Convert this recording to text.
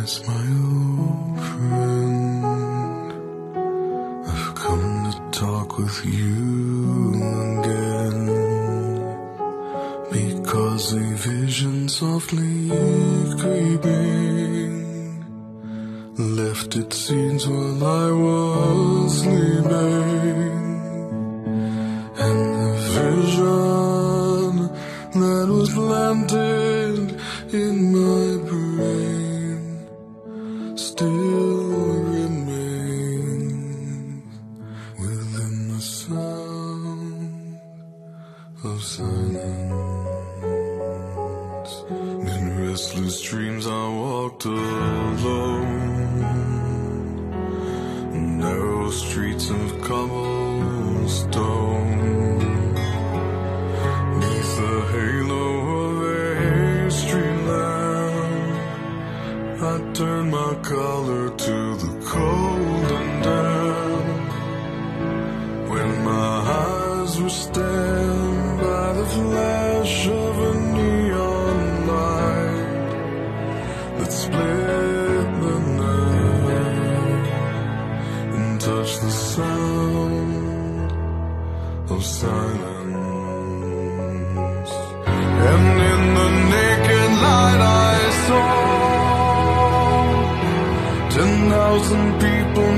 my old friend, I've come to talk with you again, because a vision softly creeping left its scenes while I was sleeping, and the vision that was planted in my brain still remains within the sound of silence. In restless dreams I walked alone, narrow streets of cobblestone, neath the halo of a street lamp. I turned my collar to the cold and damp, when my eyes were stabbed by the flash of a neon light that split the night and touched the sound of silence. And in the naked light I saw 10,000 people